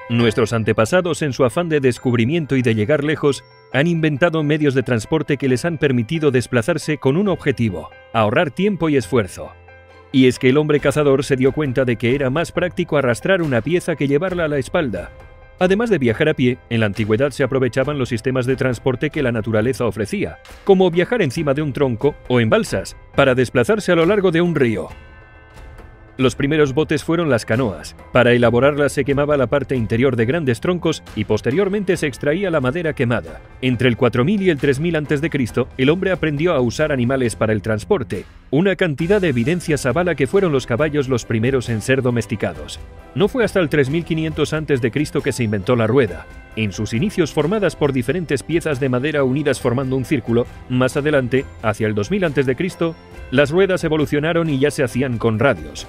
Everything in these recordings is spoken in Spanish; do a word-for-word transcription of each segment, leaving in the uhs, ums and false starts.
Nuestros antepasados, en su afán de descubrimiento y de llegar lejos, han inventado medios de transporte que les han permitido desplazarse con un objetivo: ahorrar tiempo y esfuerzo. Y es que el hombre cazador se dio cuenta de que era más práctico arrastrar una pieza que llevarla a la espalda. Además de viajar a pie, en la antigüedad se aprovechaban los sistemas de transporte que la naturaleza ofrecía, como viajar encima de un tronco o en balsas, para desplazarse a lo largo de un río. Los primeros botes fueron las canoas. Para elaborarlas se quemaba la parte interior de grandes troncos y posteriormente se extraía la madera quemada. Entre el cuatro mil y el tres mil antes de Cristo, el hombre aprendió a usar animales para el transporte. Una cantidad de evidencias avala que fueron los caballos los primeros en ser domesticados. No fue hasta el tres mil quinientos antes de Cristo que se inventó la rueda. En sus inicios formadas por diferentes piezas de madera unidas formando un círculo, más adelante, hacia el dos mil antes de Cristo, las ruedas evolucionaron y ya se hacían con radios.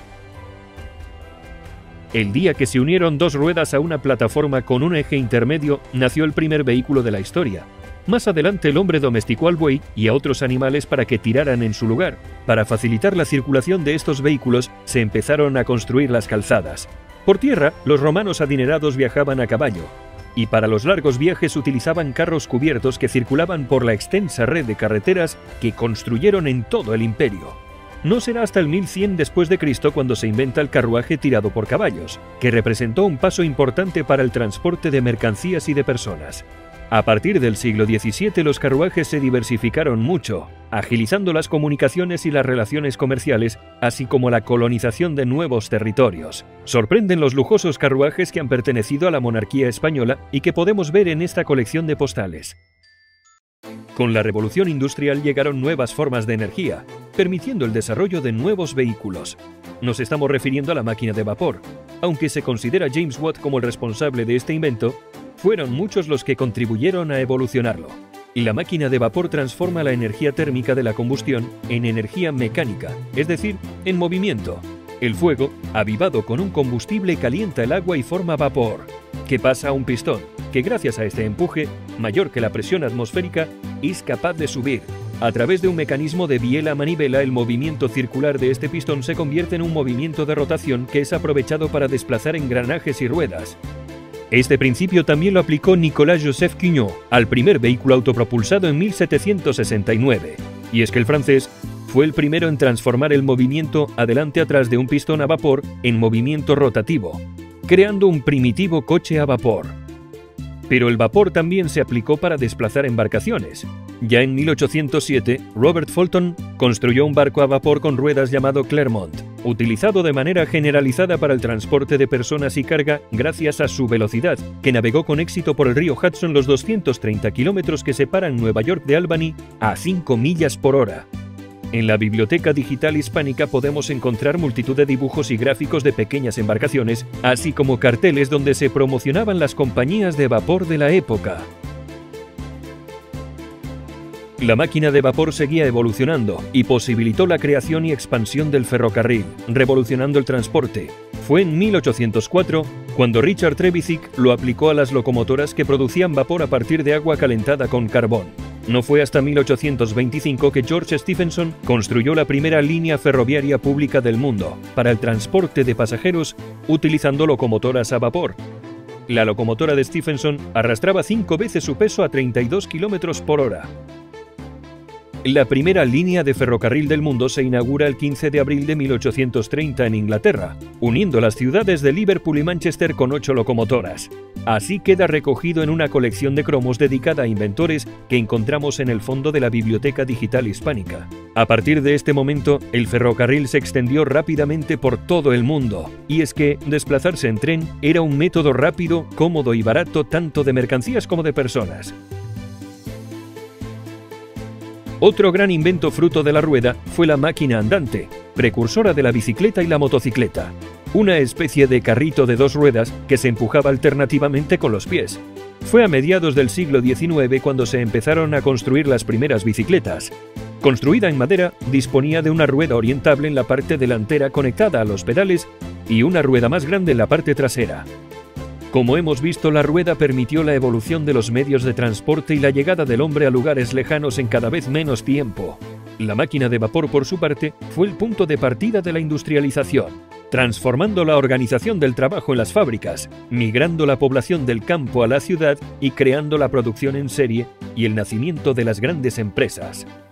El día que se unieron dos ruedas a una plataforma con un eje intermedio, nació el primer vehículo de la historia. Más adelante el hombre domesticó al buey y a otros animales para que tiraran en su lugar. Para facilitar la circulación de estos vehículos, se empezaron a construir las calzadas. Por tierra, los romanos adinerados viajaban a caballo, y para los largos viajes utilizaban carros cubiertos que circulaban por la extensa red de carreteras que construyeron en todo el imperio. No será hasta el mil cien después de Cristo cuando se inventa el carruaje tirado por caballos, que representó un paso importante para el transporte de mercancías y de personas. A partir del siglo diecisiete los carruajes se diversificaron mucho, agilizando las comunicaciones y las relaciones comerciales, así como la colonización de nuevos territorios. Sorprenden los lujosos carruajes que han pertenecido a la monarquía española y que podemos ver en esta colección de postales. Con la revolución industrial llegaron nuevas formas de energía, permitiendo el desarrollo de nuevos vehículos. Nos estamos refiriendo a la máquina de vapor. Aunque se considera a James Watt como el responsable de este invento, fueron muchos los que contribuyeron a evolucionarlo. La máquina de vapor transforma la energía térmica de la combustión en energía mecánica, es decir, en movimiento. El fuego, avivado con un combustible, calienta el agua y forma vapor, que pasa a un pistón, que gracias a este empuje, mayor que la presión atmosférica, es capaz de subir. A través de un mecanismo de biela a manivela, el movimiento circular de este pistón se convierte en un movimiento de rotación que es aprovechado para desplazar engranajes y ruedas. Este principio también lo aplicó Nicolas-Joseph Cugnot al primer vehículo autopropulsado en mil setecientos sesenta y nueve. Y es que el francés fue el primero en transformar el movimiento adelante-atrás de un pistón a vapor en movimiento rotativo, creando un primitivo coche a vapor. Pero el vapor también se aplicó para desplazar embarcaciones. Ya en mil ochocientos siete, Robert Fulton construyó un barco a vapor con ruedas llamado Clermont, utilizado de manera generalizada para el transporte de personas y carga gracias a su velocidad, que navegó con éxito por el río Hudson los doscientos treinta kilómetros que separan Nueva York de Albany a cinco millas por hora. En la Biblioteca Digital Hispánica podemos encontrar multitud de dibujos y gráficos de pequeñas embarcaciones, así como carteles donde se promocionaban las compañías de vapor de la época. La máquina de vapor seguía evolucionando y posibilitó la creación y expansión del ferrocarril, revolucionando el transporte. Fue en mil ochocientos cuatro cuando Richard Trevithick lo aplicó a las locomotoras que producían vapor a partir de agua calentada con carbón. No fue hasta mil ochocientos veinticinco que George Stephenson construyó la primera línea ferroviaria pública del mundo para el transporte de pasajeros utilizando locomotoras a vapor. La locomotora de Stephenson arrastraba cinco veces su peso a treinta y dos kilómetros por hora. La primera línea de ferrocarril del mundo se inaugura el quince de abril de mil ochocientos treinta en Inglaterra, uniendo las ciudades de Liverpool y Manchester con ocho locomotoras. Así queda recogido en una colección de cromos dedicada a inventores que encontramos en el fondo de la Biblioteca Digital Hispánica. A partir de este momento, el ferrocarril se extendió rápidamente por todo el mundo, y es que desplazarse en tren era un método rápido, cómodo y barato tanto de mercancías como de personas. Otro gran invento fruto de la rueda fue la máquina andante, precursora de la bicicleta y la motocicleta, una especie de carrito de dos ruedas que se empujaba alternativamente con los pies. Fue a mediados del siglo diecinueve cuando se empezaron a construir las primeras bicicletas. Construida en madera, disponía de una rueda orientable en la parte delantera conectada a los pedales y una rueda más grande en la parte trasera. Como hemos visto, la rueda permitió la evolución de los medios de transporte y la llegada del hombre a lugares lejanos en cada vez menos tiempo. La máquina de vapor, por su parte, fue el punto de partida de la industrialización. transformando la organización del trabajo en las fábricas, migrando la población del campo a la ciudad y creando la producción en serie y el nacimiento de las grandes empresas.